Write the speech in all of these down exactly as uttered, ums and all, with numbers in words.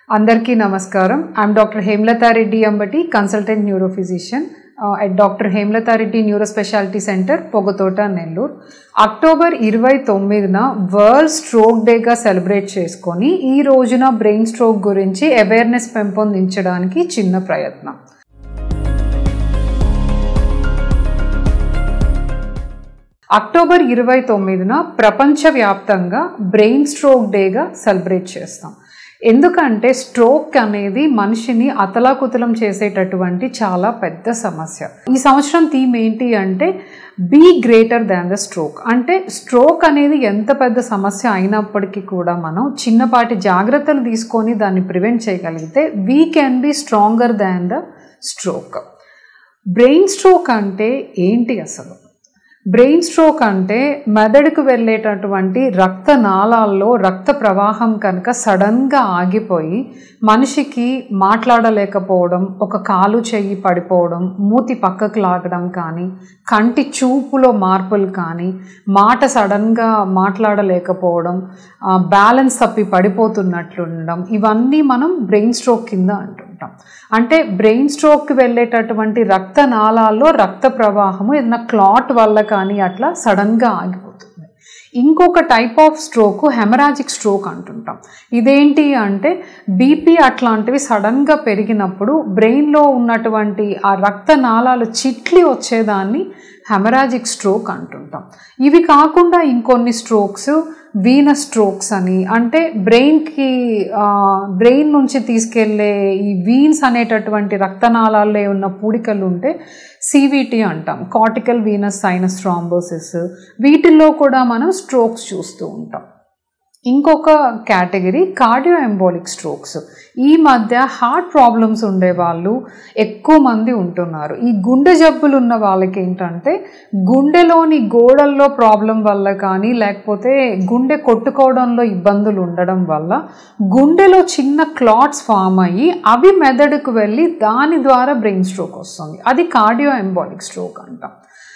Andarki Namaskaram. I am Doctor Hemlata Reddy Ambati, Consultant Neurophysician uh, at Doctor Hemlata Reddy Neurospecialty Center, Pogotota, Nellore. October twenty-ninth World Stroke Day ga celebrate cheskoni ee rojuna brain stroke gurinchi awareness పెంపొందించడానికి చిన్న ప్రయత్నం. October ఇరవై తొమ్మిదిన ప్రపంచవ్యాప్తంగా brain stroke డేగా celebrate చేస్తాం. ఎందుకంటే stroke అనేది మనిషిని అతలాకుతలం చేసేటటువంటి చాలా పెద్ద సమస్య. ఈ సంవత్సరం థీమ్ ఏంటి అంటే be greater than the stroke. అంటే స్ట్రోక్ అనేది ఎంత పెద్ద సమస్య అయినప్పటికీ కూడా మనం చిన్నపాటి జాగ్రత్తలు తీసుకొని దాన్ని ప్రివెంట్ చేయగలిగితే we can be stronger than the stroke. Brain stroke అంటే ఏంటి అసలు? బ్రెయిన్ స్ట్రోక్ అంటే మెదడుకు వెళ్ళేటటువంటి రక్త నాళాల్లో రక్త ప్రవాహం కనుక సడన్గా ఆగిపోయి మనిషికి మాట్లాడలేకపోవడం, ఒక కాలు చెయ్యి పడిపోవడం, మూతి పక్కకు లాగడం కానీ, కంటి చూపులో మార్పులు కానీ, మాట సడన్గా మాట్లాడలేకపోవడం, బ్యాలెన్స్ తప్పి పడిపోతున్నట్లుండడం, ఇవన్నీ మనం బ్రెయిన్ స్ట్రోక్ కింద అంటుంటాం. అంటే బ్రెయిన్ స్ట్రోక్కి వెళ్ళేటటువంటి రక్త నాళాల్లో రక్త ప్రవాహము ఏదైనా క్లాట్ వల్ల కానీ అట్లా సడన్గా ఆగిపోతుంది. ఇంకొక type of stroke haemorrhagic stroke అంటుంటాం. ఇదేంటి అంటే బీపీ అట్లాంటివి సడన్గా పెరిగినప్పుడు బ్రెయిన్లో ఉన్నటువంటి ఆ రక్త నాళాలు చిట్లి వచ్చేదాన్ని హెమరాజిక్ స్ట్రోక్ అంటుంటాం. ఇవి కాకుండా ఇంకొన్ని స్ట్రోక్స్ వీనస్ స్ట్రోక్స్ అని, అంటే బ్రెయిన్కి బ్రెయిన్ నుంచి తీసుకెళ్లే ఈ వీన్స్ అనేటటువంటి రక్తనాళాల్లో ఉన్న పూడికలు ఉంటే సివిటి అంటాం, కార్టికల్ వీనస్ సైనస్ థ్రాంబోసిస్. వీటిల్లో కూడా మనం స్ట్రోక్స్ చూస్తూ ఉంటాం. ఇంకొక కేటగిరీ కార్డియో ఎంబోలిక్ స్ట్రోక్స్. ఈ మధ్య హార్ట్ ప్రాబ్లమ్స్ ఉండే వాళ్ళు ఎక్కువ మంది ఉంటున్నారు. ఈ గుండె జబ్బులు ఉన్న వాళ్ళకి ఏంటంటే గుండెలోని గోడల్లో ప్రాబ్లం వల్ల కానీ, లేకపోతే గుండె కొట్టుకోవడంలో ఇబ్బందులు ఉండడం వల్ల గుండెలో చిన్న క్లాట్స్ ఫామ్ అయ్యి అవి మెదడుకు వెళ్ళి దాని ద్వారా బ్రెయిన్ స్ట్రోక్ వస్తుంది. అది కార్డియో ఎంబోలిక్ స్ట్రోక్ అంటాం.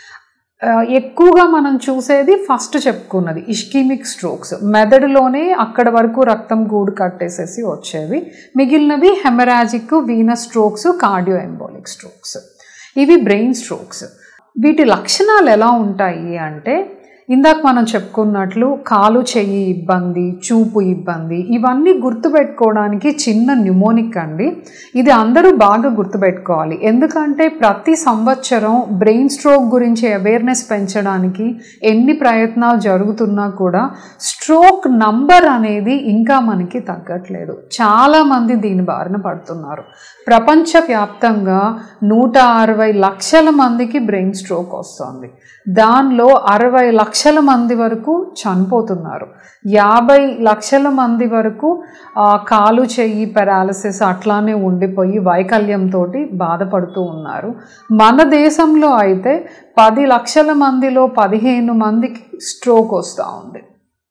ఎక్కువగా మనం చూసేది ఫస్ట్ చెప్పుకున్నది ఇష్కిమిక్ స్ట్రోక్స్. మెదడులోనే అక్కడ వరకు రక్తం గూడు కట్టేసేసి వచ్చేవి. మిగిలినవి haemorrhagic, venous strokes, cardio embolic strokes. ఇవి బ్రెయిన్ స్ట్రోక్స్. వీటి లక్షణాలు ఎలా ఉంటాయి అంటే ఇందాక మనం చెప్పుకున్నట్లు కాలు చెయ్యి ఇబ్బంది, చూపు ఇబ్బంది, ఇవన్నీ గుర్తుపెట్టుకోవడానికి చిన్న న్యూమోనిక్ అండి. ఇది అందరూ బాగా గుర్తుపెట్టుకోవాలి. ఎందుకంటే ప్రతి సంవత్సరం బ్రెయిన్ స్ట్రోక్ గురించి అవేర్నెస్ పెంచడానికి ఎన్ని ప్రయత్నాలు జరుగుతున్నా కూడా స్ట్రోక్ నంబర్ అనేది ఇంకా మనకి తగ్గట్లేదు. చాలామంది దీని బారిన పడుతున్నారు. ప్రపంచవ్యాప్తంగా నూట అరవై లక్షల మందికి బ్రెయిన్ స్ట్రోక్ వస్తుంది. దానిలో అరవై లక్షల మంది వరకు చనిపోతున్నారు. యాభై లక్షల మంది వరకు కాలు చెయ్యి పెరాలసిస్ అట్లానే ఉండిపోయి వైకల్యంతో బాధపడుతూ ఉన్నారు. మన దేశంలో అయితే పది లక్షల మందిలో పదిహేను మందికి స్ట్రోక్ వస్తూ ఉంది.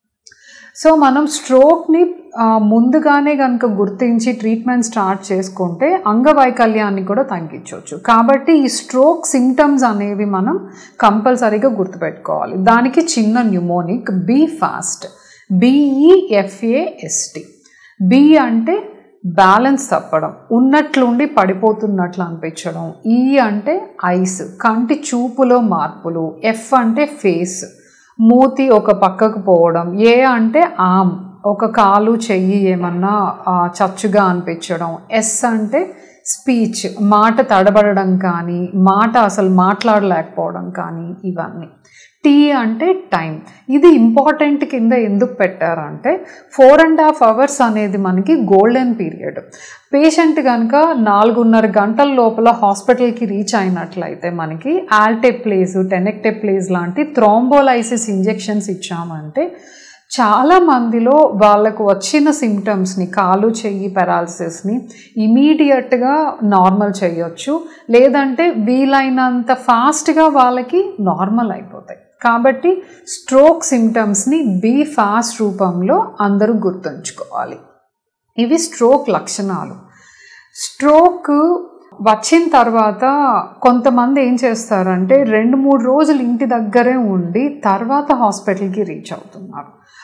సో మనం స్ట్రోక్ని ముందుగానే కనుక గుర్తించి ట్రీట్మెంట్ స్టార్ట్ చేసుకుంటే అంగవైకల్యాన్ని కూడా తగ్గించవచ్చు. కాబట్టి ఈ స్ట్రోక్ సిమ్టమ్స్ అనేవి మనం కంపల్సరీగా గుర్తుపెట్టుకోవాలి. దానికి చిన్న mnemonic be fast, B E F A S T. B అంటే బ్యాలెన్స్ తప్పడం, ఉన్నట్లుండి పడిపోతున్నట్లు అనిపించడం. ఈ అంటే ఐస్, కంటి చూపులో మార్పులు. ఎఫ్ అంటే ఫేస్, మూతి ఒక పక్కకు పోవడం. ఏ అంటే ఆమ్, ఒక కాలు చెయ్యి ఏమన్నా చచ్చుగా అనిపించడం. ఎస్ అంటే స్పీచ్, మాట తడబడడం కానీ, మాట అసలు మాట్లాడలేకపోవడం కానీ, ఇవన్నీ. టీ అంటే టైం. ఇది ఇంపార్టెంట్ కింద ఎందుకు పెట్టారంటే ఫోర్ అండ్ హాఫ్ అవర్స్ అనేది మనకి గోల్డెన్ పీరియడ్. పేషెంట్ కనుక నాలుగున్నర గంటల లోపల హాస్పిటల్కి రీచ్ అయినట్లయితే మనకి ఆల్టెప్లేజ్, టెనెక్టెప్లేజ్ లాంటి థ్రాంబోలైసిస్ ఇంజెక్షన్స్ ఇచ్చామంటే చాలా మందిలో వాళ్ళకు వచ్చిన సిమ్టమ్స్ని, కాలు చెయ్యి పెరాలసిస్ని ఇమీడియట్గా నార్మల్ చేయొచ్చు. లేదంటే వీలైనంత ఫాస్ట్గా వాళ్ళకి నార్మల్ అయిపోతాయి. కాబట్టి స్ట్రోక్ సిమ్టమ్స్ని బీ ఫాస్ట్ రూపంలో అందరూ గుర్తుంచుకోవాలి. ఇవి స్ట్రోక్ లక్షణాలు. స్ట్రోక్ వచ్చిన తర్వాత కొంతమంది ఏం చేస్తారంటే రెండు మూడు రోజులు ఇంటి దగ్గరే ఉండి తర్వాత హాస్పిటల్కి రీచ్ అవుతున్నారు.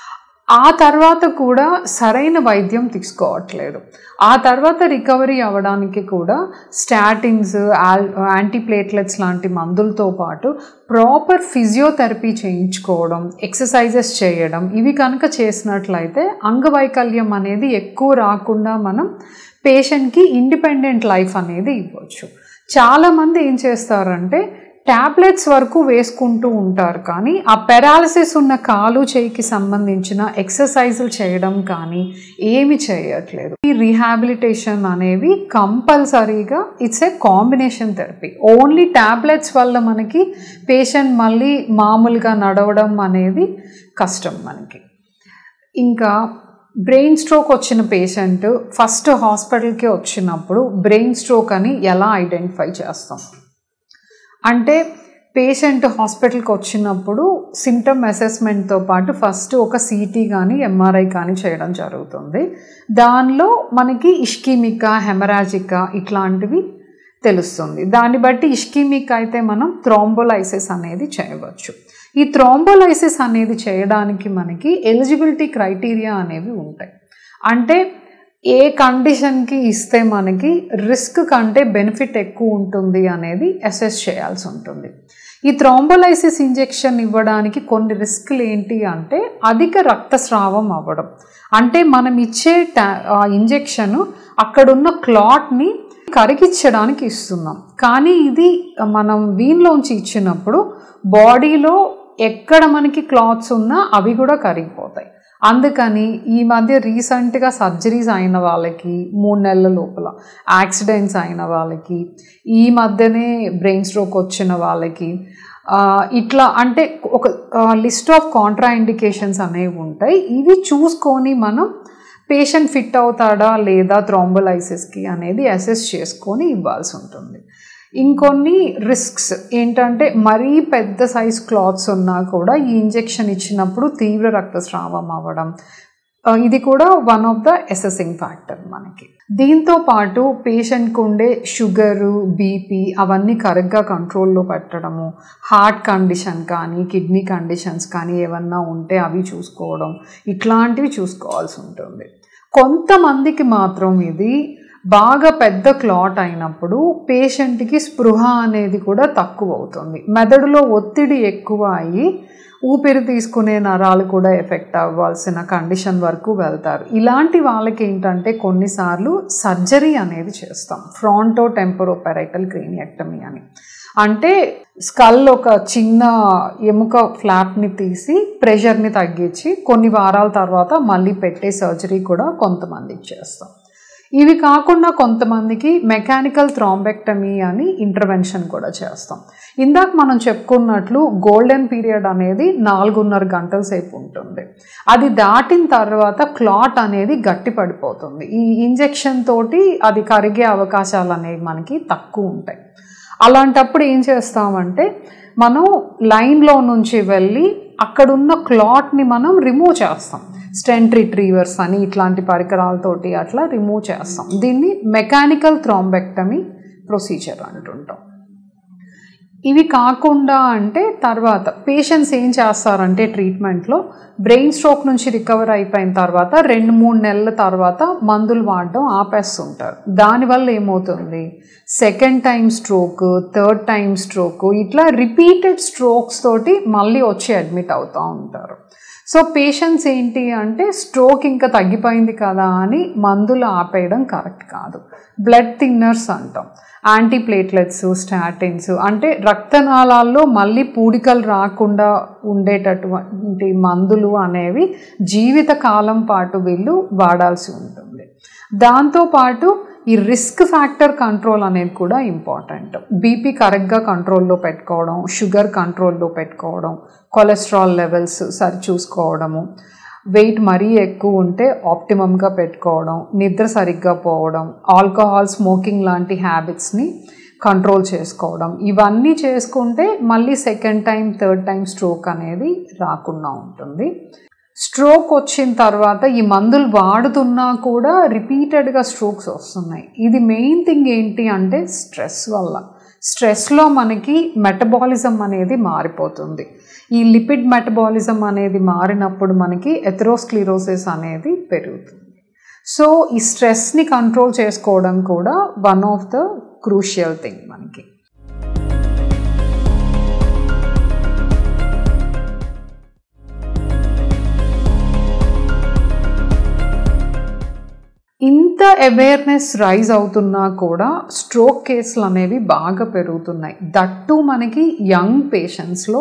ఆ తర్వాత కూడా సరైన వైద్యం తీసుకోవట్లేదు. ఆ తర్వాత రికవరీ అవ్వడానికి కూడా స్టాటిన్స్, యాంటీప్లేట్లెట్స్ లాంటి మందులతో పాటు ప్రాపర్ ఫిజియోథెరపీ చేయించుకోవడం, ఎక్సర్సైజెస్ చేయడం, ఇవి కనుక చేసినట్లయితే అంగవైకల్యం అనేది ఎక్కువ రాకుండా మనం పేషెంట్కి ఇండిపెండెంట్ లైఫ్ అనేది ఇవ్వచ్చు. చాలామంది ఏం చేస్తారంటే ట్యాబ్లెట్స్ వరకు వేసుకుంటూ ఉంటారు, కానీ ఆ పెరాలసిస్ ఉన్న కాలు చేయికి సంబంధించిన ఎక్సర్సైజులు చేయడం కానీ ఏమి చేయట్లేదు. ఈ రీహాబిలిటేషన్ అనేవి కంపల్సరీగా it's a combination therapy. Only tablets వల్ల మనకి పేషెంట్ మళ్ళీ మామూలుగా నడవడం అనేది కష్టం మనకి. ఇంకా బ్రెయిన్ స్ట్రోక్ వచ్చిన పేషెంట్ ఫస్ట్ హాస్పిటల్కి వచ్చినప్పుడు బ్రెయిన్ స్ట్రోక్ అని ఎలా ఐడెంటిఫై చేస్తాం అంటే, పేషెంట్ హాస్పిటల్కి వచ్చినప్పుడు సిమ్టమ్ అసెస్మెంట్తో పాటు ఫస్ట్ ఒక సిటీ కానీ ఎంఆర్ఐ కానీ చేయడం జరుగుతుంది. దానిలో మనకి ఇష్కీమికా, హెమరాజికా ఇట్లాంటివి తెలుస్తుంది. దాన్ని బట్టి ఇష్కీమిక్ అయితే మనం థ్రోంబోలైసిస్ అనేది చేయవచ్చు. ఈ థ్రోంబోలైసిస్ అనేది చేయడానికి మనకి ఎలిజిబిలిటీ క్రైటీరియా అనేవి ఉంటాయి. అంటే ఏ కండిషన్కి ఇస్తే మనకి రిస్క్ కంటే బెనిఫిట్ ఎక్కువ ఉంటుంది అనేది అసెస్ చేయాల్సి ఉంటుంది. ఈ థ్రోంబోలైసిస్ ఇంజెక్షన్ ఇవ్వడానికి కొన్ని రిస్క్లు ఏంటి అంటే అధిక రక్తస్రావం అవ్వడం. అంటే మనం ఇచ్చే టా ఇంజెక్షన్ అక్కడున్న క్లాట్ని కరిగించడానికి ఇస్తున్నాం, కానీ ఇది మనం వీన్లోంచి ఇచ్చినప్పుడు బాడీలో ఎక్కడ మనకి క్లాట్స్ ఉన్నా అవి కూడా కరిగిపోతాయి. అందుకని ఈ మధ్య రీసెంట్గా సర్జరీస్ అయిన వాళ్ళకి, మూడు నెలల లోపల యాక్సిడెంట్స్ అయిన వాళ్ళకి, ఈ మధ్యనే బ్రెయిన్ స్ట్రోక్ వచ్చిన వాళ్ళకి ఇట్లా అంటే ఒక లిస్ట్ ఆఫ్ కాంట్రా ఇండికేషన్స్ అనేవి ఉంటాయి. ఇవి చూసుకొని మనం పేషెంట్ ఫిట్ అవుతాడా లేదా థ్రోంబోలైసిస్కి అనేది అసెస్ చేసుకొని ఇవ్వాల్సి ఉంటుంది. ఇంకొన్ని రిస్క్స్ ఏంటంటే మరీ పెద్ద సైజ్ క్లాత్స్ ఉన్నా కూడా ఈ ఇంజెక్షన్ ఇచ్చినప్పుడు తీవ్ర రక్తస్రావం అవ్వడం, ఇది కూడా one of the assessing factor మనకి. దీంతో పాటు పేషెంట్కి ఉండే షుగరు, బీపీ అవన్నీ కరెక్ట్గా కంట్రోల్లో పెట్టడము, హార్ట్ కండిషన్ కానీ కిడ్నీ కండిషన్స్ కానీ ఏమన్నా ఉంటే అవి చూసుకోవడం, ఇట్లాంటివి చూసుకోవాల్సి ఉంటుంది. కొంతమందికి మాత్రం ఇది బాగా పెద్ద క్లాట్ అయినప్పుడు పేషెంట్కి స్పృహ అనేది కూడా తక్కువ అవుతుంది. మెదడులో ఒత్తిడి ఎక్కువ అయ్యి ఊపిరి తీసుకునే నరాలు కూడా ఎఫెక్ట్ అవ్వాల్సిన కండిషన్ వరకు వెళ్తారు. ఇలాంటి వాళ్ళకి ఏంటంటే కొన్నిసార్లు సర్జరీ అనేది చేస్తాం, ఫ్రాంటో టెంపరోపెరైటల్ క్రేనియెక్టమీ అని. అంటే స్కల్ ఒక చిన్న ఎముక ఫ్లాప్ని తీసి ప్రెషర్ని తగ్గించి కొన్ని వారాల తర్వాత మళ్ళీ పెట్టే సర్జరీ కూడా కొంతమందికి చేస్తాం. ఇవి కాకుండా కొంతమందికి మెకానికల్ థ్రాంబెక్టమీ అని ఇంటర్వెన్షన్ కూడా చేస్తాం. ఇందాక మనం చెప్పుకున్నట్లు గోల్డెన్ పీరియడ్ అనేది నాలుగున్నర గంటల సేపు ఉంటుంది. అది దాటిన తర్వాత క్లాట్ అనేది గట్టి పడిపోతుంది. ఈ ఇంజెక్షన్ తోటి అది కరిగే అవకాశాలు అనేవి మనకి తక్కువ ఉంటాయి. అలాంటప్పుడు ఏం చేస్తామంటే మనం లైన్లో నుంచి వెళ్ళి అక్కడున్న క్లాట్ని మనం రిమూవ్ చేస్తాం. స్టెంట్ రిట్రీవర్స్ అని ఇట్లాంటి పరికరాలతోటి అట్లా రిమూవ్ చేస్తాం. దీన్ని మెకానికల్ థ్రాంబెక్టమీ ప్రొసీజర్ అంటుంటాం. ఇవి కాకుండా అంటే తర్వాత పేషెంట్స్ ఏం చేస్తారంటే ట్రీట్మెంట్లో బ్రెయిన్ స్ట్రోక్ నుంచి రికవర్ అయిపోయిన తర్వాత రెండు మూడు నెలల తర్వాత మందులు వాడడం ఆపేస్తుంటారు. దానివల్ల ఏమవుతుంది, second time stroke, third time stroke ఇట్లా రిపీటెడ్ స్ట్రోక్స్ తోటి మళ్ళీ వచ్చి అడ్మిట్ అవుతూ ఉంటారు. సో పేషెంట్స్ ఏంటి అంటే స్ట్రోక్ ఇంకా తగ్గిపోయింది కదా అని మందులు ఆపేయడం కరెక్ట్ కాదు. బ్లడ్ థిన్నర్స్ అంటాం, యాంటీప్లేట్లెట్స్, స్టాటిన్స్ అంటే రక్తనాళాల్లో మళ్ళీ పూడికలు రాకుండా ఉండేటటువంటి మందులు అనేవి జీవితకాలం పాటు వీళ్ళు వాడాల్సి ఉంటుంది. దాంతోపాటు ఈ రిస్క్ ఫ్యాక్టర్ కంట్రోల్ అనేది కూడా ఇంపార్టెంట్. బీపీ కరెక్ట్గా కంట్రోల్లో పెట్టుకోవడం, షుగర్ కంట్రోల్లో పెట్టుకోవడం, కొలెస్ట్రాల్ లెవెల్స్ సరి చూసుకోవడము, వెయిట్ మరీ ఎక్కువ ఉంటే ఆప్టిమమ్గా పెట్టుకోవడం, నిద్ర సరిగ్గా పోవడం, ఆల్కహాల్, స్మోకింగ్ లాంటి హ్యాబిట్స్ని కంట్రోల్ చేసుకోవడం, ఇవన్నీ చేసుకుంటే మళ్ళీ second time, third time stroke అనేది రాకుండా ఉంటుంది. స్ట్రోక్ వచ్చిన తర్వాత ఈ మందులు వాడుతున్నా కూడా రిపీటెడ్గా స్ట్రోక్స్ వస్తున్నాయి. ఇది మెయిన్ థింగ్ ఏంటి అంటే స్ట్రెస్ వల్ల. స్ట్రెస్లో మనకి మెటబాలిజం అనేది మారిపోతుంది. ఈ లిపిడ్ మెటబాలిజం అనేది మారినప్పుడు మనకి ఎథెరోస్క్లెరోసిస్ అనేది పెరుగుతుంది. సో ఈ స్ట్రెస్ని కంట్రోల్ చేసుకోవడం కూడా one of the crucial thing మనకి. ఇంత అవేర్నెస్ రైజ్ అవుతున్నా కూడా స్ట్రోక్ కేసులు అనేవి బాగా పెరుగుతున్నాయి. దట్టు మనకి యంగ్ పేషెంట్స్లో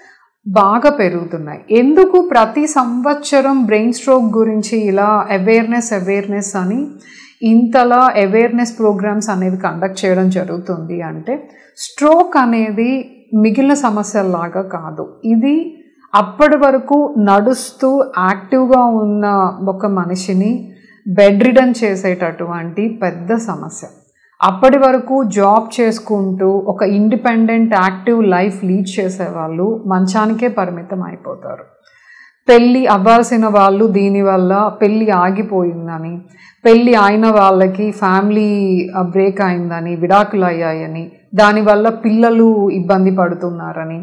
బాగా పెరుగుతున్నాయి. ఎందుకు ప్రతి సంవత్సరం బ్రెయిన్ స్ట్రోక్ గురించి ఇలా అవేర్నెస్ అవేర్నెస్ అని ఇంతలా అవేర్నెస్ ప్రోగ్రామ్స్ అనేవి కండక్ట్ చేయడం జరుగుతుంది అంటే, స్ట్రోక్ అనేది మిగిలిన సమస్యల్లాగా కాదు. ఇది అప్పటి వరకు నడుస్తూ యాక్టివ్గా ఉన్న ఒక మనిషిని బెడ్ రిడన్ చేసేటటువంటి పెద్ద సమస్య. అప్పటి వరకు జాబ్ చేసుకుంటూ ఒక ఇండిపెండెంట్ యాక్టివ్ లైఫ్ లీడ్ చేసేవాళ్ళు మంచానికే పరిమితం అయిపోతారు. పెళ్ళి అవ్వాల్సిన వాళ్ళు దీనివల్ల పెళ్ళి ఆగిపోయిందని, పెళ్ళి అయిన వాళ్ళకి ఫ్యామిలీ బ్రేక్ అయిందని, విడాకులు అయ్యాయని, దానివల్ల పిల్లలు ఇబ్బంది పడుతున్నారని,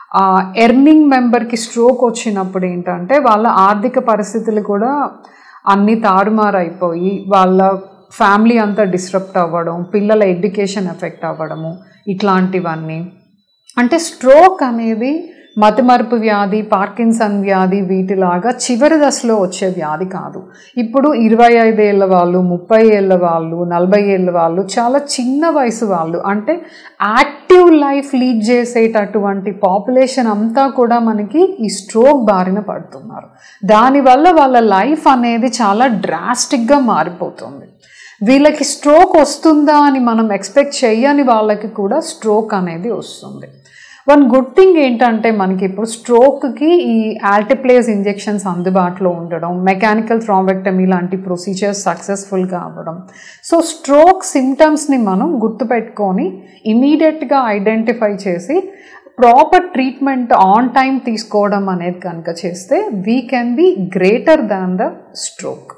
ఎర్నింగ్ మెంబర్కి స్ట్రోక్ వచ్చినప్పుడు ఏంటంటే వాళ్ళ ఆర్థిక పరిస్థితులు కూడా అన్నీ తారుమారైపోయి వాళ్ళ ఫ్యామిలీ అంతా డిస్టర్బ్ అవ్వడం, పిల్లల ఎడ్యుకేషన్ ఎఫెక్ట్ అవ్వడము, ఇట్లాంటివన్నీ. అంటే స్ట్రోక్ అనేది మతిమరుపు వ్యాధి, పార్కిన్సన్ వ్యాధి వీటిలాగా చివరి దశలో వచ్చే వ్యాధి కాదు. ఇప్పుడు ఇరవై ఐదేళ్ల వాళ్ళు, ముప్పై ఏళ్ళ వాళ్ళు, నలభై ఏళ్ళ వాళ్ళు, చాలా చిన్న వయసు వాళ్ళు, అంటే యాక్టివ్ లైఫ్ లీడ్ చేసేటటువంటి పాపులేషన్ అంతా కూడా మనకి ఈ స్ట్రోక్ బారిన పడుతున్నారు. దానివల్ల వాళ్ళ లైఫ్ అనేది చాలా డ్రాస్టిక్గా మారిపోతుంది. వీళ్ళకి స్ట్రోక్ వస్తుందా అని మనం ఎక్స్పెక్ట్ చేయని వాళ్ళకి కూడా స్ట్రోక్ అనేది వస్తుంది. వన్ గుడ్ థింగ్ ఏంటంటే మనకి ఇప్పుడు స్ట్రోక్కి ఈ ఆల్టిప్లేస్ ఇంజెక్షన్స్ అందుబాటులో ఉండడం, మెకానికల్ థ్రాంబెక్టమీ లాంటి ప్రొసీజర్స్ సక్సెస్ఫుల్గా అవ్వడం. సో స్ట్రోక్ సిమ్టమ్స్ని మనం గుర్తుపెట్టుకొని ఇమీడియట్గా ఐడెంటిఫై చేసి ప్రాపర్ ట్రీట్మెంట్ ఆన్ టైం తీసుకోవడం అనేది కనుక చేస్తే we can be greater than the stroke.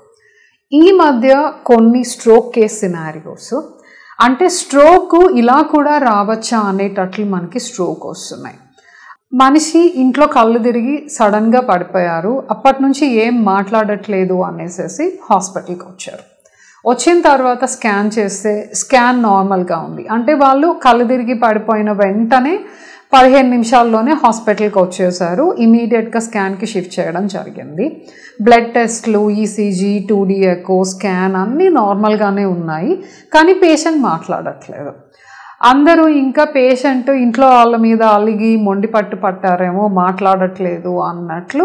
ఈ మధ్య కొన్ని స్ట్రోక్ కేస్ సినారియోస్, అంటే స్ట్రోక్ ఇలా కూడా రావచ్చా అనేటట్లు మనకి స్ట్రోక్ వస్తున్నాయి. మనిషి ఇంట్లో కళ్ళు తిరిగి సడన్గా పడిపోయారు, అప్పటి నుంచి ఏం మాట్లాడట్లేదు అనేసి హాస్పిటల్కి వచ్చారు. వచ్చిన తర్వాత స్కాన్ చేస్తే స్కాన్ నార్మల్గా ఉంది. అంటే వాళ్ళు కళ్ళు తిరిగి పడిపోయిన వెంటనే పదిహేను నిమిషాల్లోనే హాస్పిటల్కి వచ్చేసారు. ఇమీడియట్గా స్కాన్కి షిఫ్ట్ చేయడం జరిగింది. బ్లడ్ టెస్ట్లు, ECG, two D echo, scan అన్నీ నార్మల్గానే ఉన్నాయి. కానీ పేషెంట్ మాట్లాడట్లేదు. అందరూ ఇంకా పేషెంట్ ఇంట్లో వాళ్ళ మీద అలిగి మొండి పట్టు పట్టారేమో, మాట్లాడట్లేదు అన్నట్లు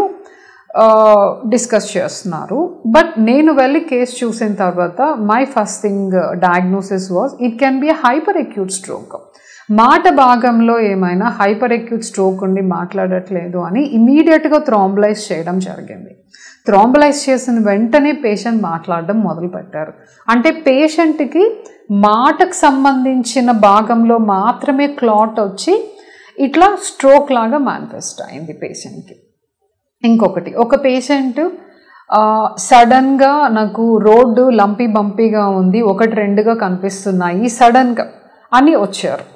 డిస్కస్ చేస్తున్నారు. బట్ నేను వెళ్ళి కేసు చూసిన తర్వాత my first thing diagnosis was it can be hyper acute stroke. మాట భాగంలో ఏమైనా హైపర్ అక్యూట్ స్ట్రోక్ ఉండి మాట్లాడట్లేదు అని ఇమీడియట్గా థ్రాంబలైజ్ చేయడం జరిగింది. థ్రాంబలైజ్ చేసిన వెంటనే పేషెంట్ మాట్లాడడం మొదలుపెట్టారు. అంటే పేషెంట్కి మాటకు సంబంధించిన భాగంలో మాత్రమే క్లాట్ వచ్చి ఇట్లా స్ట్రోక్ లాగా మేనిఫెస్ట్ అయింది పేషెంట్కి. ఇంకొకటి, ఒక పేషెంట్ సడన్గా నాకు రోడ్డు లంపీ బంపీగా ఉంది, ఒకటి రెండుగా కనిపిస్తున్నాయి సడన్గా అని వచ్చారు.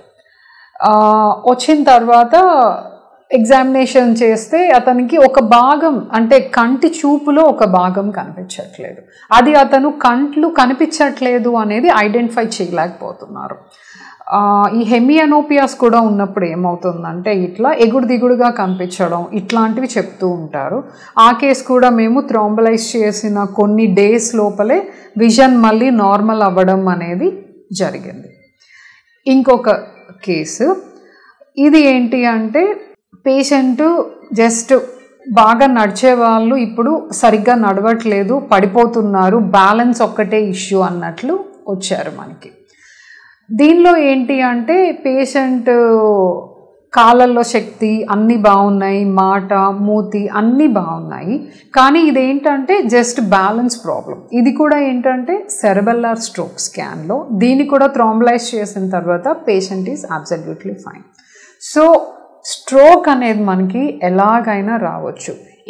వచ్చిన తర్వాత ఎగ్జామినేషన్ చేస్తే అతనికి ఒక భాగం, అంటే కంటి చూపులో ఒక భాగం కనిపించట్లేదు. అది అతను కంట్లు కనిపించట్లేదు అనేది ఐడెంటిఫై చేయలేకపోతున్నారు. ఈ హెమియానోపియాస్ కూడా ఉన్నప్పుడు ఏమవుతుందంటే ఇట్లా ఎగుడు దిగుడుగా కనిపించడం ఇట్లాంటివి చెప్తూ ఉంటారు. ఆ కేసు కూడా మేము థ్రాంబలైజ్ చేసిన కొన్ని డేస్ లోపలే విజన్ మళ్ళీ నార్మల్ అవ్వడం అనేది జరిగింది. ఇంకొక కేసు, ఇది ఏంటి అంటే పేషెంట్ జస్ట్ బాగా నడిచే వాళ్ళు ఇప్పుడు సరిగ్గా నడవట్లేదు, పడిపోతున్నారు, బ్యాలెన్స్ ఒక్కటే ఇష్యూ అన్నట్లు వచ్చారు మనకి. దీనిలో ఏంటి అంటే పేషెంట్ కాళ్ళల్లో శక్తి అన్నీ బాగున్నాయి, మాట, మూతి అన్నీ బాగున్నాయి, కానీ ఇదేంటంటే జస్ట్ బ్యాలెన్స్ ప్రాబ్లం. ఇది కూడా ఏంటంటే సెరెబెల్లార్ స్ట్రోక్ స్కాన్లో దీన్ని కూడా థ్రాంబలైజ్ చేసిన తర్వాత patient is absolutely fine. So stroke అనేది మనకి ఎలాగైనా రావచ్చు.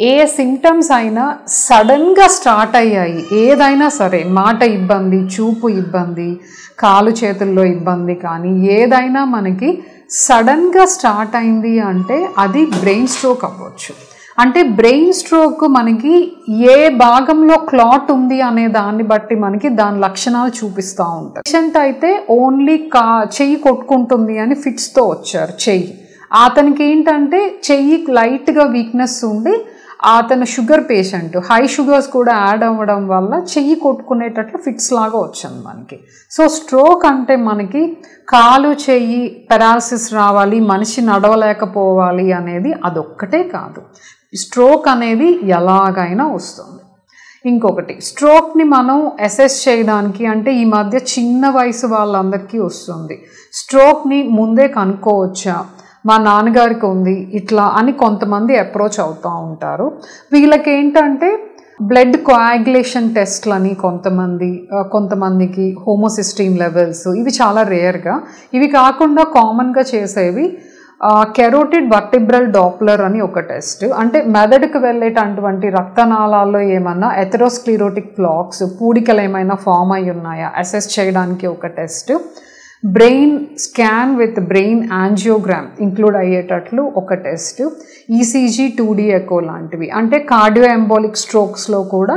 ఏ సిమ్టమ్స్ అయినా సడన్గా స్టార్ట్ అయ్యాయి, ఏదైనా సరే, మాట ఇబ్బంది, చూపు ఇబ్బంది, కాలు చేతుల్లో ఇబ్బంది, కానీ ఏదైనా మనకి సడన్గా స్టార్ట్ అయింది అంటే అది బ్రెయిన్ స్ట్రోక్ అవ్వచ్చు. అంటే బ్రెయిన్ స్ట్రోక్ మనకి ఏ భాగంలో క్లాట్ ఉంది అనే దాన్ని బట్టి మనకి దాని లక్షణాలు చూపిస్తూ ఉంటాయి. పేషెంట్ అయితే ఓన్లీ కా చెయ్యి కొట్టుకుంటుంది అని ఫిట్స్తో వచ్చారు. చెయ్యి అతనికి ఏంటంటే చెయ్యి లైట్గా వీక్నెస్ ఉండి, అతను షుగర్ పేషెంట్, హై షుగర్స్ కూడా యాడ్ అవ్వడం వల్ల చెయ్యి కొట్టుకునేటట్లు ఫిట్స్ లాగా వచ్చింది మనకి. సో స్ట్రోక్ అంటే మనకి కాలు చెయ్యి పెరాలసిస్ రావాలి, మనిషి నడవలేకపోవాలి అనేది అదొక్కటే కాదు. స్ట్రోక్ అనేది ఎలాగైనా వస్తుంది. ఇంకొకటి, స్ట్రోక్ని మనం అసెస్ చేయడానికి అంటే ఈ మధ్య చిన్న వయసు వాళ్ళందరికీ వస్తుంది. స్ట్రోక్ని ముందే కనుక్కోవచ్చా, మా నాన్నగారికి ఉంది ఇట్లా అని కొంతమంది అప్రోచ్ అవుతూ ఉంటారు. వీళ్ళకి ఏంటంటే బ్లడ్ కోయాగులేషన్ టెస్ట్లని కొంతమంది కొంతమందికి హోమోసిస్టీన్ లెవెల్స్ ఇవి చాలా రేర్గా. ఇవి కాకుండా కామన్గా చేసేవి కెరోటిడ్ వర్టిబ్రల్ డాప్లర్ అని ఒక టెస్ట్. అంటే మెదడుకు వెళ్ళేటటువంటి రక్తనాళాల్లో ఏమన్నా ఎథెరోస్క్లిరోటిక్ ప్లాక్స్, పూడికలు ఏమైనా ఫామ్ అయి ఉన్నాయా అసెస్ చేయడానికి ఒక test. Brain scan with brain angiogram include అయ్యేటట్లు ఒక test. ECG, two D echo లాంటివి. అంటే కార్డియో ఎంబోలిక్ స్ట్రోక్స్లో కూడా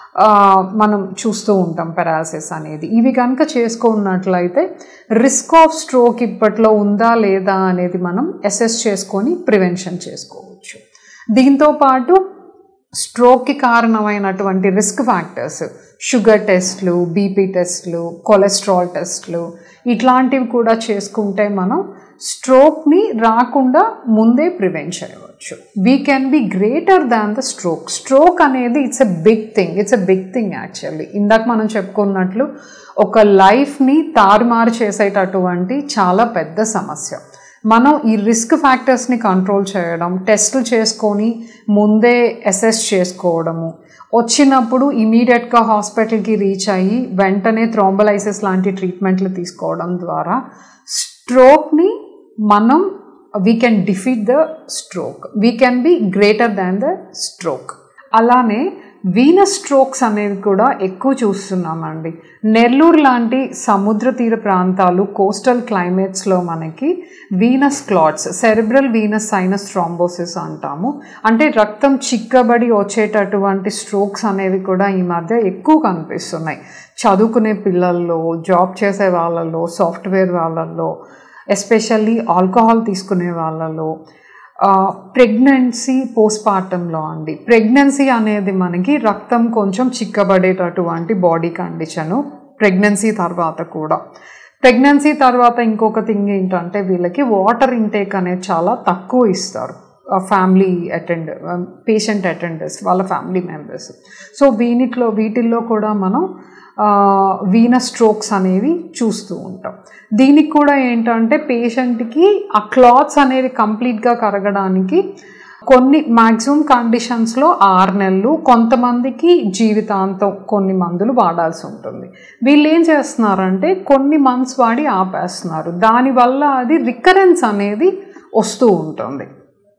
మనం చూస్తూ ఉంటాం పెరాలసిస్ అనేది. ఇవి కనుక చేసుకున్నట్లయితే రిస్క్ ఆఫ్ స్ట్రోక్ ఇప్పట్లో ఉందా లేదా అనేది మనం అసెస్ చేసుకొని ప్రివెన్షన్ చేసుకోవచ్చు. దీంతోపాటు స్ట్రోక్కి కారణమైనటువంటి రిస్క్ ఫ్యాక్టర్స్, షుగర్ టెస్ట్లు, బీపీ టెస్ట్లు, కొలెస్ట్రాల్ టెస్ట్లు ఇట్లాంటివి కూడా చేసుకుంటే మనం స్ట్రోక్ని రాకుండా ముందే ప్రివెంట్ చేయవచ్చు. We can be greater than the stroke. Stroke అనేది it's a big thing, it's a big thing actually. ఇందాక మనం చెప్పుకున్నట్లు ఒక లైఫ్ని తారుమారు చేసేటటువంటి చాలా పెద్ద సమస్య. మనం ఈ రిస్క్ ఫ్యాక్టర్స్ని కంట్రోల్ చేయడం, టెస్టులు చేసుకొని ముందే అసెస్ చేసుకోవడము, వచ్చినప్పుడు ఇమీడియట్గా హాస్పిటల్కి రీచ్ అయ్యి వెంటనే థ్రోంబోలైసిస్ లాంటి ట్రీట్మెంట్లు తీసుకోవడం ద్వారా స్ట్రోక్ని మనం we can defeat the stroke, we can be greater than the stroke. అలానే వీనస్ స్ట్రోక్స్ అనేవి కూడా ఎక్కువ చూస్తున్నామండి. నెల్లూరు లాంటి సముద్ర తీర ప్రాంతాలు, కోస్టల్ క్లైమేట్స్లో మనకి venous clots, cerebral venous sinus thrombosis అంటాము. అంటే రక్తం చిక్కబడి వచ్చేటటువంటి స్ట్రోక్స్ అనేవి కూడా ఈ మధ్య ఎక్కువ కనిపిస్తున్నాయి. చదువుకునే పిల్లల్లో, జాబ్ చేసే వాళ్ళల్లో, సాఫ్ట్వేర్ వాళ్ళల్లో, ఎస్పెషల్లీ ఆల్కహాల్ తీసుకునే వాళ్ళలో, ప్రెగ్నెన్సీ పోస్ట్ పార్టంలో అండి. ప్రెగ్నెన్సీ అనేది మనకి రక్తం కొంచెం చిక్కబడేటటువంటి బాడీ కండిషను. ప్రెగ్నెన్సీ తర్వాత కూడా, ప్రెగ్నెన్సీ తర్వాత ఇంకొక థింగ్ ఏంటంటే వీళ్ళకి వాటర్ ఇంటేక్ అనేది చాలా తక్కువ ఇస్తారు ఫ్యామిలీ అటెండ్ పేషెంట్ అటెండర్స్ వాళ్ళ ఫ్యామిలీ మెంబర్స్. సో వీనిట్లో వీటిల్లో కూడా మనం వీనస్ స్ట్రోక్స్ అనేవి చూస్తూ ఉంటాం. దీనికి కూడా ఏంటంటే పేషెంట్కి ఆ క్లాత్స్ అనేవి కంప్లీట్గా కరగడానికి కొన్ని మ్యాక్సిమం కండిషన్స్లో ఆరు నెలలు, కొంతమందికి జీవితాంతం కొన్ని మందులు వాడాల్సి ఉంటుంది. వీళ్ళు ఏం చేస్తున్నారంటే కొన్ని మంత్స్ వాడి ఆపేస్తున్నారు. దానివల్ల అది రికరెన్స్ అనేది వస్తూ ఉంటుంది.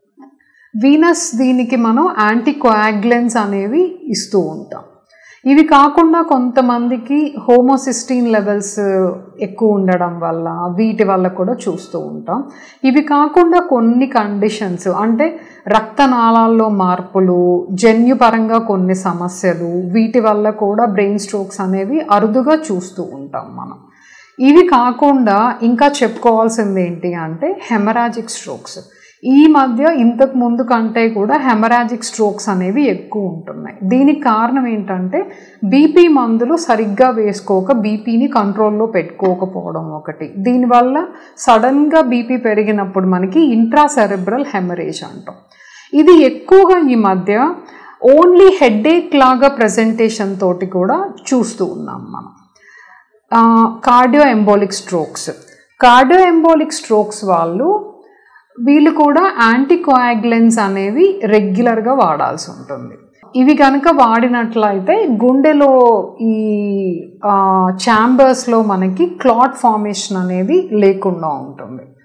వీనస్ దీనికి మనం యాంటీకోయాగ్యులెంట్స్ అనేవి ఇస్తూ ఉంటాం. ఇవి కాకుండా కొంతమందికి హోమోసిస్టీన్ లెవెల్స్ ఎక్కువ ఉండడం వల్ల వీటి వల్ల కూడా చూస్తూ ఉంటాం. ఇవి కాకుండా కొన్ని కండిషన్స్ అంటే రక్తనాళాల్లో మార్పులు, జన్యుపరంగా కొన్ని సమస్యలు, వీటి వల్ల కూడా బ్రెయిన్ స్ట్రోక్స్ అనేవి అరుదుగా చూస్తూ ఉంటాం మనం. ఇవి కాకుండా ఇంకా చెప్పుకోవాల్సింది ఏంటి అంటే హెమరాజిక్ స్ట్రోక్స్. ఈ మధ్య ఇంతకు ముందు కంటే కూడా హెమరాజిక్ స్ట్రోక్స్ అనేవి ఎక్కువ ఉంటున్నాయి. దీనికి కారణం ఏంటంటే బీపీ మందులు సరిగ్గా వేసుకోక బీపీని కంట్రోల్లో పెట్టుకోకపోవడం ఒకటి. దీనివల్ల సడన్గా బీపీ పెరిగినప్పుడు మనకి ఇంట్రాసెరెబ్రల్ హెమరేజ్ అంటాం. ఇది ఎక్కువగా ఈ మధ్య ఓన్లీ హెడ్ఏక్ లాగా ప్రజెంటేషన్ తోటి కూడా చూస్తూ ఉన్నాం మనం. Cardio embolic strokes cardio embolic strokes వాళ్ళు వీళ్ళు కూడా యాంటీకోయాగ్యులెంట్స్ అనేవి రెగ్యులర్గా వాడాల్సి ఉంటుంది. ఇవి కనుక వాడినట్లయితే గుండెలో ఈ ఛాంబర్స్లో మనకి క్లాట్ ఫార్మేషన్ అనేది లేకుండా ఉంటుంది.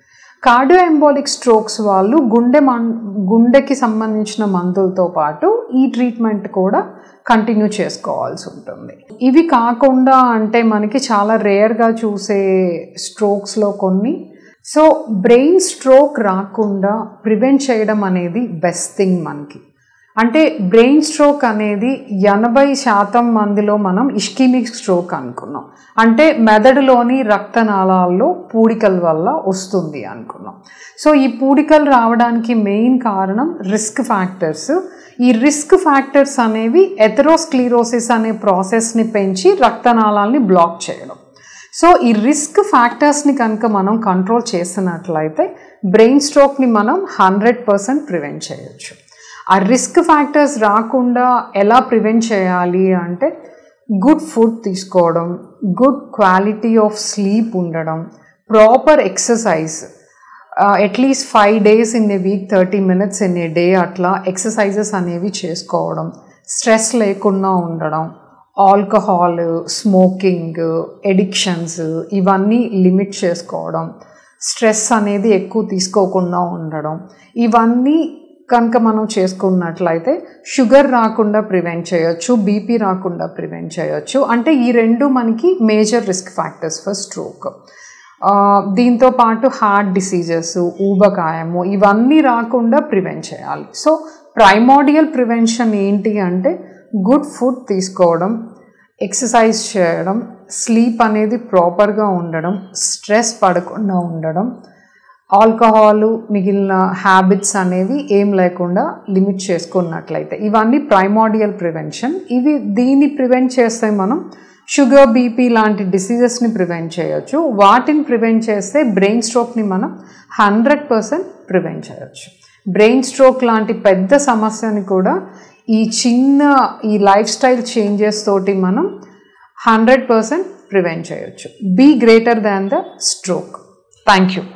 కార్డియో ఎంబోలిక్ స్ట్రోక్స్ వాళ్ళు గుండె మన్ గుండెకి సంబంధించిన మందులతో పాటు ఈ ట్రీట్మెంట్ కూడా కంటిన్యూ చేసుకోవాల్సి ఉంటుంది. ఇవి కాకుండా అంటే మనకి చాలా రేర్గా చూసే స్ట్రోక్స్లో కొన్ని. సో బ్రెయిన్ స్ట్రోక్ రాకుండా ప్రివెంట్ చేయడం అనేది బెస్ట్ థింగ్ మనకి. అంటే బ్రెయిన్ స్ట్రోక్ అనేది ఎనభై శాతం మందిలో మనం ఇష్కిమిక్ స్ట్రోక్ అనుకున్నాం, అంటే మెదడులోని రక్తనాళాల్లో పూడికల వల్ల వస్తుంది అనుకున్నాం. సో ఈ పూడికలు రావడానికి మెయిన్ కారణం రిస్క్ ఫ్యాక్టర్స్. ఈ రిస్క్ ఫ్యాక్టర్స్ అనేవి ఎథెరోస్క్లీరోసిస్ అనే ప్రాసెస్ని పెంచి రక్తనాళాలని బ్లాక్ చేయడం. సో ఈ రిస్క్ ఫ్యాక్టర్స్ని కనుక మనం కంట్రోల్ చేసినట్లయితే బ్రెయిన్ స్ట్రోక్ని మనం హండ్రెడ్ పర్సెంట్ ప్రివెంట్ చేయొచ్చు. ఆ రిస్క్ ఫ్యాక్టర్స్ రాకుండా ఎలా ప్రివెంట్ చేయాలి అంటే గుడ్ ఫుడ్ తీసుకోవడం, గుడ్ క్వాలిటీ ఆఫ్ స్లీప్ ఉండడం, proper exercise, at least five days in a week thirty minutes in a day అట్లా ఎక్సర్సైజెస్ అనేవి చేసుకోవడం, స్ట్రెస్ లేకుండా ఉండడం, ఆల్కహాల్, స్మోకింగ్, ఎడిక్షన్స్ ఇవన్నీ లిమిట్ చేసుకోవడం, స్ట్రెస్ అనేది ఎక్కువ తీసుకోకుండా ఉండడం, ఇవన్నీ కనుక మనం చేసుకున్నట్లయితే షుగర్ రాకుండా ప్రివెంట్ చేయొచ్చు, బీపీ రాకుండా ప్రివెంట్ చేయొచ్చు. అంటే ఈ రెండు మనకి major risk factors for stroke. దీంతో పాటు హార్ట్ డిసీజెస్, ఊబకాయము ఇవన్నీ రాకుండా ప్రివెంట్ చేయాలి. సో ప్రైమోడియల్ ప్రివెన్షన్ ఏంటి అంటే గుడ్ ఫుడ్ తీసుకోవడం, ఎక్సర్సైజ్ చేయడం, స్లీప్ అనేది ప్రాపర్గా ఉండడం, స్ట్రెస్ పడకుండా ఉండడం, ఆల్కహాల్ మిగిలిన హ్యాబిట్స్ అనేవి ఏం లేకుండా లిమిట్ చేసుకున్నట్లయితే ఇవన్నీ ప్రైమోడియల్ ప్రివెన్షన్. ఇవి దీన్ని ప్రివెంట్ చేస్తే మనం షుగర్, బీపీ లాంటి డిసీజెస్ని ప్రివెంట్ చేయొచ్చు. వాటిని ప్రివెంట్ చేస్తే బ్రెయిన్ స్ట్రోక్ని మనం హండ్రెడ్ పర్సెంట్ ప్రివెంట్ చేయొచ్చు. బ్రెయిన్ స్ట్రోక్ లాంటి పెద్ద సమస్యని కూడా ఈ చిన్న ఈ లైఫ్ స్టైల్ చేంజెస్ తోటి మనం హండ్రెడ్ పర్సెంట్ ప్రివెంట్ చేయొచ్చు. Be greater than the stroke. Thank you.